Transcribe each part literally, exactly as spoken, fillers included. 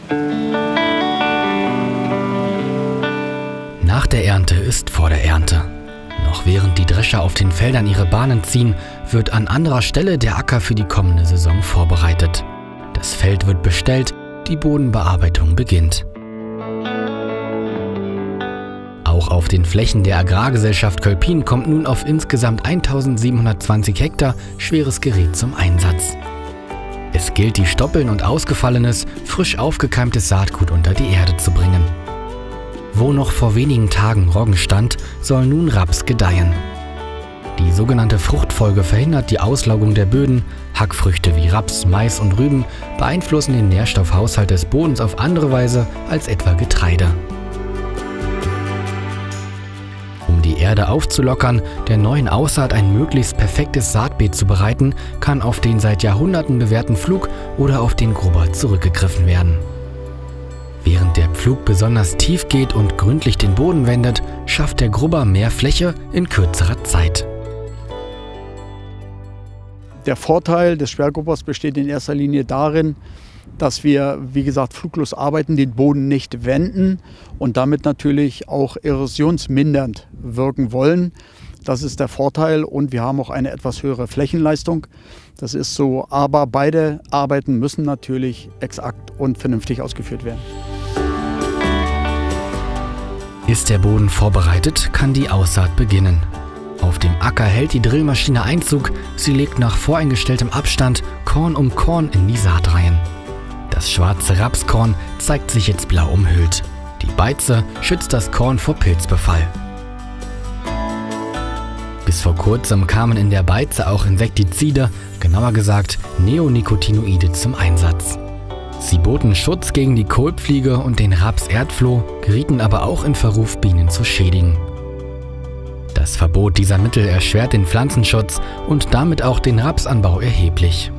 Nach der Ernte ist vor der Ernte. Noch während die Drescher auf den Feldern ihre Bahnen ziehen, wird an anderer Stelle der Acker für die kommende Saison vorbereitet. Das Feld wird bestellt, die Bodenbearbeitung beginnt. Auch auf den Flächen der Agrargesellschaft Kölpin kommt nun auf insgesamt eintausendsiebenhundertzwanzig Hektar schweres Gerät zum Einsatz. Es gilt, die Stoppeln und ausgefallenes, frisch aufgekeimtes Saatgut unter die Erde zu bringen. Wo noch vor wenigen Tagen Roggen stand, soll nun Raps gedeihen. Die sogenannte Fruchtfolge verhindert die Auslaugung der Böden. Hackfrüchte wie Raps, Mais und Rüben beeinflussen den Nährstoffhaushalt des Bodens auf andere Weise als etwa Getreide. Um die Erde aufzulockern, der neuen Aussaat ein möglichst perfektes Saatbeet zu bereiten, kann auf den seit Jahrhunderten bewährten Pflug oder auf den Grubber zurückgegriffen werden. Während der Pflug besonders tief geht und gründlich den Boden wendet, schafft der Grubber mehr Fläche in kürzerer Zeit. Der Vorteil des Sperrgrubbers besteht in erster Linie darin, dass wir, wie gesagt, fluglos arbeiten, den Boden nicht wenden und damit natürlich auch erosionsmindernd wirken wollen. Das ist der Vorteil und wir haben auch eine etwas höhere Flächenleistung. Das ist so, aber beide Arbeiten müssen natürlich exakt und vernünftig ausgeführt werden. Ist der Boden vorbereitet, kann die Aussaat beginnen. Auf dem Acker hält die Drillmaschine Einzug, sie legt nach voreingestelltem Abstand Korn um Korn in die Saatreihen. Das schwarze Rapskorn zeigt sich jetzt blau umhüllt. Die Beize schützt das Korn vor Pilzbefall. Bis vor kurzem kamen in der Beize auch Insektizide, genauer gesagt Neonicotinoide, zum Einsatz. Sie boten Schutz gegen die Kohlpfliege und den Raps-Erdfloh, gerieten aber auch in Verruf, Bienen zu schädigen. Das Verbot dieser Mittel erschwert den Pflanzenschutz und damit auch den Rapsanbau erheblich.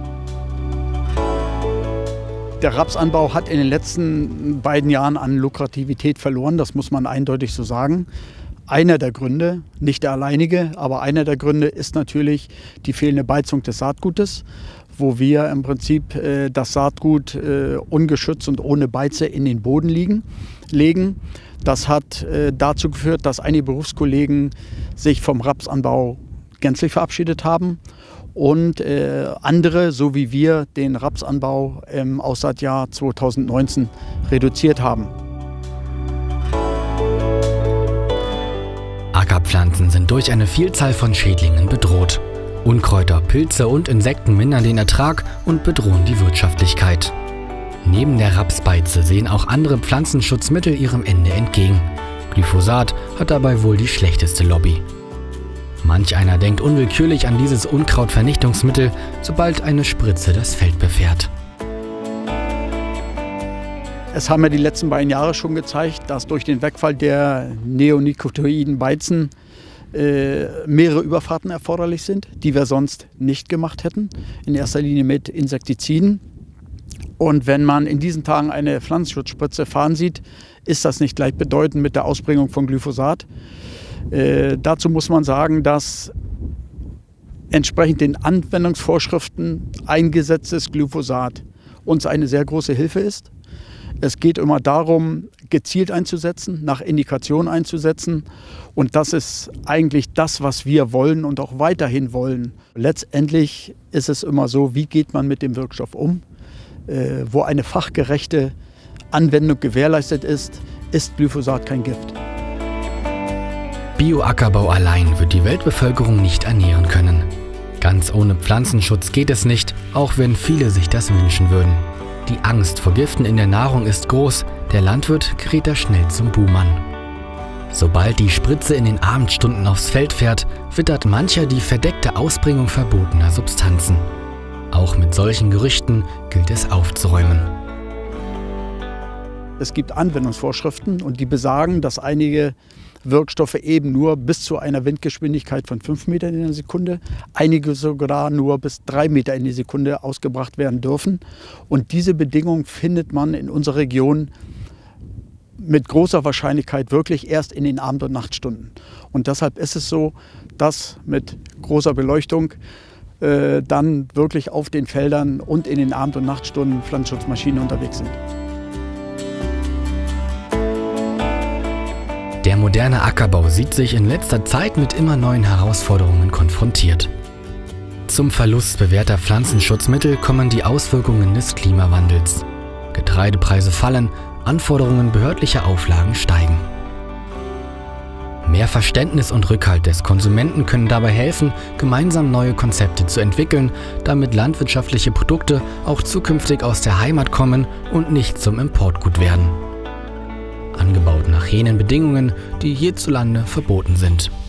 Der Rapsanbau hat in den letzten beiden Jahren an Lukrativität verloren, das muss man eindeutig so sagen. Einer der Gründe, nicht der alleinige, aber einer der Gründe ist natürlich die fehlende Beizung des Saatgutes, wo wir im Prinzip äh, das Saatgut äh, ungeschützt und ohne Beize in den Boden liegen, legen. Das hat äh, dazu geführt, dass einige Berufskollegen sich vom Rapsanbau gänzlich verabschiedet haben und äh, andere, so wie wir, den Rapsanbau im Aussaatjahr zweitausendneunzehn reduziert haben. Ackerpflanzen sind durch eine Vielzahl von Schädlingen bedroht. Unkräuter, Pilze und Insekten mindern den Ertrag und bedrohen die Wirtschaftlichkeit. Neben der Rapsbeize sehen auch andere Pflanzenschutzmittel ihrem Ende entgegen. Glyphosat hat dabei wohl die schlechteste Lobby. Manch einer denkt unwillkürlich an dieses Unkrautvernichtungsmittel, sobald eine Spritze das Feld befährt. Es haben ja die letzten beiden Jahre schon gezeigt, dass durch den Wegfall der Neonicotinoiden-Beizen äh, mehrere Überfahrten erforderlich sind, die wir sonst nicht gemacht hätten, in erster Linie mit Insektiziden. Und wenn man in diesen Tagen eine Pflanzenschutzspritze fahren sieht, ist das nicht gleichbedeutend mit der Ausbringung von Glyphosat. Äh, dazu muss man sagen, dass entsprechend den Anwendungsvorschriften eingesetztes Glyphosat uns eine sehr große Hilfe ist. Es geht immer darum, gezielt einzusetzen, nach Indikation einzusetzen. Und das ist eigentlich das, was wir wollen und auch weiterhin wollen. Letztendlich ist es immer so, wie geht man mit dem Wirkstoff um? Äh, wo eine fachgerechte Anwendung gewährleistet ist, ist Glyphosat kein Gift. Bioackerbau allein wird die Weltbevölkerung nicht ernähren können. Ganz ohne Pflanzenschutz geht es nicht, auch wenn viele sich das wünschen würden. Die Angst vor Giften in der Nahrung ist groß, der Landwirt gerät da schnell zum Buhmann. Sobald die Spritze in den Abendstunden aufs Feld fährt, wittert mancher die verdeckte Ausbringung verbotener Substanzen. Auch mit solchen Gerüchten gilt es aufzuräumen. Es gibt Anwendungsvorschriften und die besagen, dass einige Wirkstoffe eben nur bis zu einer Windgeschwindigkeit von fünf Metern in der Sekunde, einige sogar nur bis drei Meter in die Sekunde ausgebracht werden dürfen. Und diese Bedingungen findet man in unserer Region mit großer Wahrscheinlichkeit wirklich erst in den Abend- und Nachtstunden. Und deshalb ist es so, dass mit großer Beleuchtung äh, dann wirklich auf den Feldern und in den Abend- und Nachtstunden Pflanzenschutzmaschinen unterwegs sind. moderne Ackerbau sieht sich in letzter Zeit mit immer neuen Herausforderungen konfrontiert. Zum Verlust bewährter Pflanzenschutzmittel kommen die Auswirkungen des Klimawandels. Getreidepreise fallen, Anforderungen behördlicher Auflagen steigen. Mehr Verständnis und Rückhalt des Konsumenten können dabei helfen, gemeinsam neue Konzepte zu entwickeln, damit landwirtschaftliche Produkte auch zukünftig aus der Heimat kommen und nicht zum Importgut werden. Angebaut nach jenen Bedingungen, die hierzulande verboten sind.